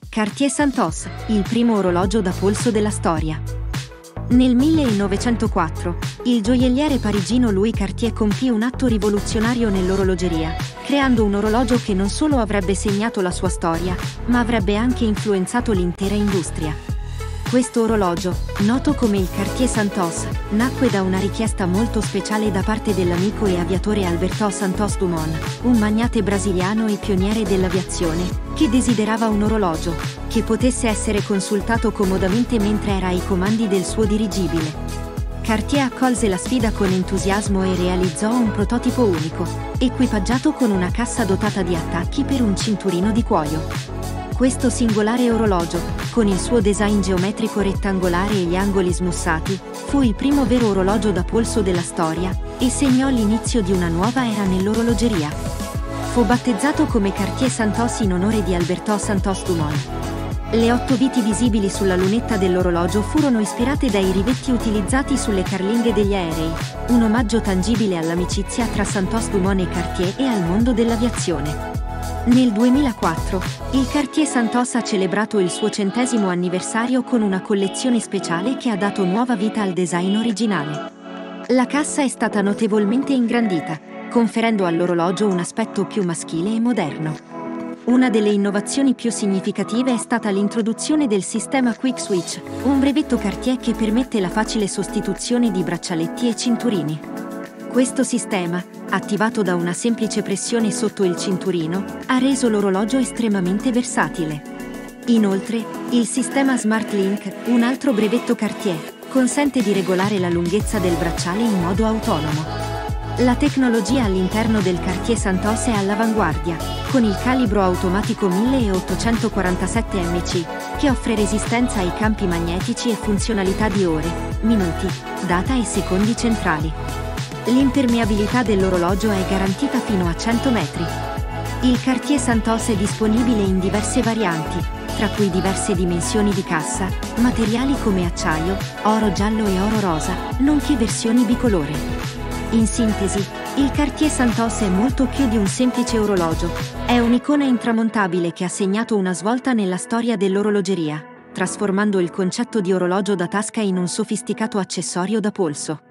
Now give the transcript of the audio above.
Cartier Santos, il primo orologio da polso della storia. Nel 1904, il gioielliere parigino Louis Cartier compì un atto rivoluzionario nell'orologeria, creando un orologio che non solo avrebbe segnato la sua storia, ma avrebbe anche influenzato l'intera industria. Questo orologio, noto come il Cartier Santos, nacque da una richiesta molto speciale da parte dell'amico e aviatore Alberto Santos Dumont, un magnate brasiliano e pioniere dell'aviazione, che desiderava un orologio che potesse essere consultato comodamente mentre era ai comandi del suo dirigibile. Cartier accolse la sfida con entusiasmo e realizzò un prototipo unico, equipaggiato con una cassa dotata di attacchi per un cinturino di cuoio. Questo singolare orologio, con il suo design geometrico rettangolare e gli angoli smussati, fu il primo vero orologio da polso della storia e segnò l'inizio di una nuova era nell'orologeria. Fu battezzato come Cartier Santos in onore di Alberto Santos Dumont. Le 8 viti visibili sulla lunetta dell'orologio furono ispirate dai rivetti utilizzati sulle carlingue degli aerei, un omaggio tangibile all'amicizia tra Santos Dumont e Cartier e al mondo dell'aviazione. Nel 2004, il Cartier Santos ha celebrato il suo 100° anniversario con una collezione speciale che ha dato nuova vita al design originale. La cassa è stata notevolmente ingrandita, conferendo all'orologio un aspetto più maschile e moderno. Una delle innovazioni più significative è stata l'introduzione del sistema Quick Switch, un brevetto Cartier che permette la facile sostituzione di braccialetti e cinturini. Questo sistema, attivato da una semplice pressione sotto il cinturino, ha reso l'orologio estremamente versatile. Inoltre, il sistema Smart Link, un altro brevetto Cartier, consente di regolare la lunghezza del bracciale in modo autonomo. La tecnologia all'interno del Cartier Santos è all'avanguardia, con il calibro automatico 1847 mc, che offre resistenza ai campi magnetici e funzionalità di ore, minuti, data e secondi centrali. L'impermeabilità dell'orologio è garantita fino a 100 metri. Il Cartier Santos è disponibile in diverse varianti, tra cui diverse dimensioni di cassa, materiali come acciaio, oro giallo e oro rosa, nonché versioni bicolore. In sintesi, il Cartier Santos è molto più di un semplice orologio, è un'icona intramontabile che ha segnato una svolta nella storia dell'orologeria, trasformando il concetto di orologio da tasca in un sofisticato accessorio da polso.